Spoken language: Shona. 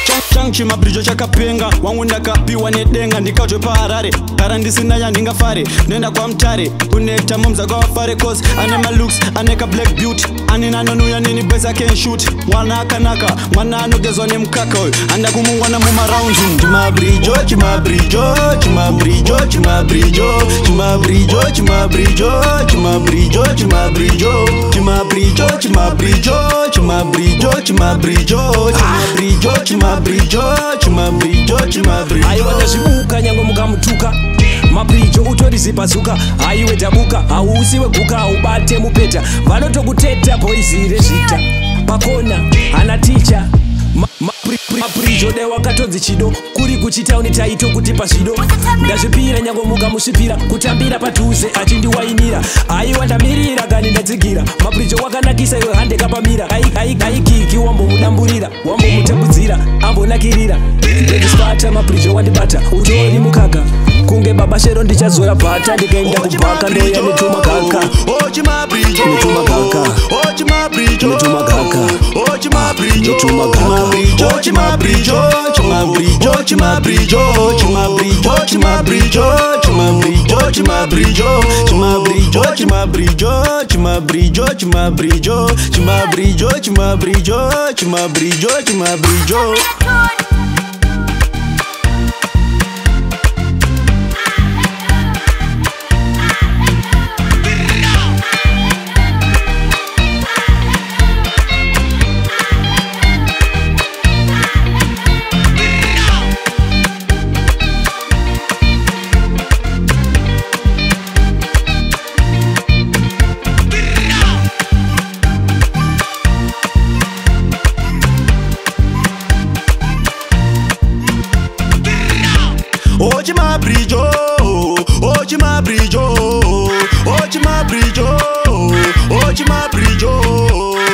changu chimabrijo chakapenga wangu ndakapiwa nedenga ndikautwe paharare gara ndisina yandingafare nenda kwa mtare kuneta mumzaka wafare cause ane malooks aneka black beauty anina nonuya nini boys I can shoot mwana akanaka mwana anogezwa nemukaka oyo anda kumungwana mumaraundi chimabrijo chimabrijo chimabrijo chimabrijo chimabrijo chimabrijo chimabrijo chimabrijo chimabrijo chimabrijo chimabrijo chimabrijo chimabrijo chimabrijo chimabrijo aiwa ndazvibuka nyange mukamutuka MabriJO utorizipazuka aiwe tabuka hausiwe guka haubate mupeta vanotokuteta boizi rezvita pakona hana ticha MabriJO dai wakatonzi chido kuri kuchitauni taito kutipa zvido ndazvipira nyange mukamusvipira kutambira padhuze achindiwainira aiwa ndamirira kani ndadzigira MabriJO wakanakisa iwe hande kapamira aikiki wambomudamburira wambomutambudzira ambonakirira Sparta MabriJO wandibata utori mukaka kunge baba shero ndichazora bhata ndikaenda kubhaka ndoya netuma kaka netuma kaka netuma kaka netuma kaka chimabrijo chimabrijo chimabrijo chimabrijo chimabrijo chimabrijo chimabrijo chimabrijo chimabrijo chimabrijo chimabrijo chimabrijo chimabrijo chimabrijo chimabrijo MabriJO, MabriJO, MabriJO, MabriJO.